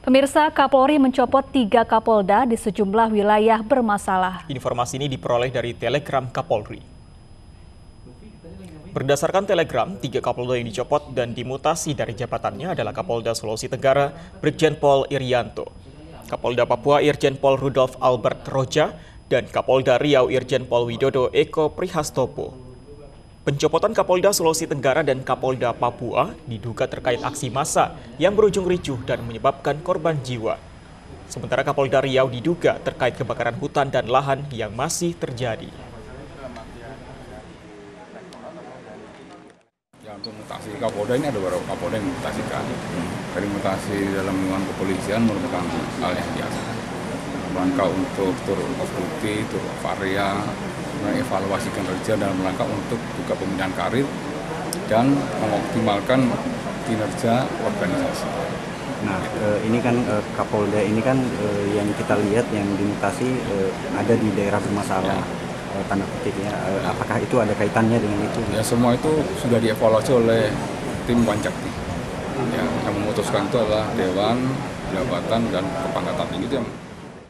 Pemirsa, Kapolri mencopot 3 Kapolda di sejumlah wilayah bermasalah. Informasi ini diperoleh dari Telegram Kapolri. Berdasarkan Telegram, 3 Kapolda yang dicopot dan dimutasi dari jabatannya adalah Kapolda Sulawesi Tenggara, Brigjen Pol Irianto, Kapolda Papua Irjen Pol Rudolf Albert Roja, dan Kapolda Riau Irjen Pol Widodo Eko Prihastopo. Pencopotan Kapolda Sulawesi Tenggara dan Kapolda Papua diduga terkait aksi massa yang berujung ricuh dan menyebabkan korban jiwa. Sementara Kapolda Riau diduga terkait kebakaran hutan dan lahan yang masih terjadi. Ya, untuk mutasi Kapolda ini ada beberapa Kapolda yang dimutasikan. Dari mutasi dalam lingkungan kepolisian merupakan hal yang biasa. Rangka untuk tur of duty, tur of area, mengevaluasi kinerja dalam rangka untuk juga pembinaan karir dan mengoptimalkan kinerja organisasi. Nah, ini kan Kapolda ini kan yang kita lihat yang dimutasi ada di daerah bermasalah, tanda kutip ya. Apakah itu ada kaitannya dengan itu? Ya, semua itu sudah dievaluasi oleh tim Pancakti. Ya, yang memutuskan itu adalah Dewan, Jabatan, dan Kepangkatan Tinggi itu yang